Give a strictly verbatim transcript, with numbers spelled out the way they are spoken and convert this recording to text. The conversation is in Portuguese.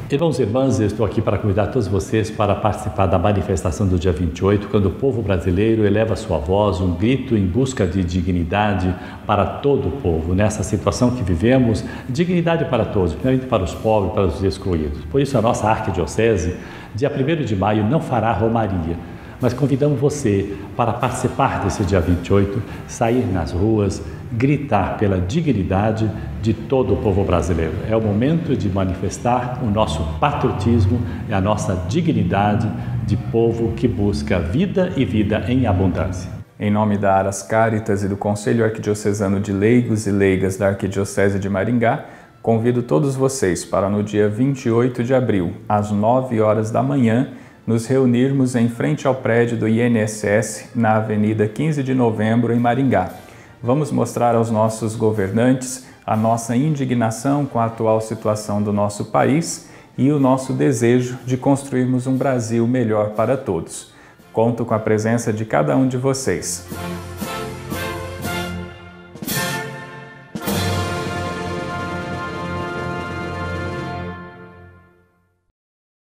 Irmãos e irmãs, eu estou aqui para convidar todos vocês para participar da manifestação do dia vinte e oito, quando o povo brasileiro eleva sua voz, um grito em busca de dignidade para todo o povo. Nessa situação que vivemos, dignidade para todos, principalmente para os pobres, para os excluídos. Por isso, a nossa arquidiocese, dia primeiro de maio, não fará romaria, mas convidamos você para participar desse dia vinte e oito, sair nas ruas, gritar pela dignidade de todo o povo brasileiro. É o momento de manifestar o nosso patriotismo e a nossa dignidade de povo que busca vida e vida em abundância. Em nome da Aras Caritas e do Conselho Arquidiocesano de Leigos e Leigas da Arquidiocese de Maringá, convido todos vocês para no dia vinte e oito de abril, às nove horas da manhã, nos reunirmos em frente ao prédio do I N S S, na Avenida quinze de novembro, em Maringá. Vamos mostrar aos nossos governantes a nossa indignação com a atual situação do nosso país e o nosso desejo de construirmos um Brasil melhor para todos. Conto com a presença de cada um de vocês.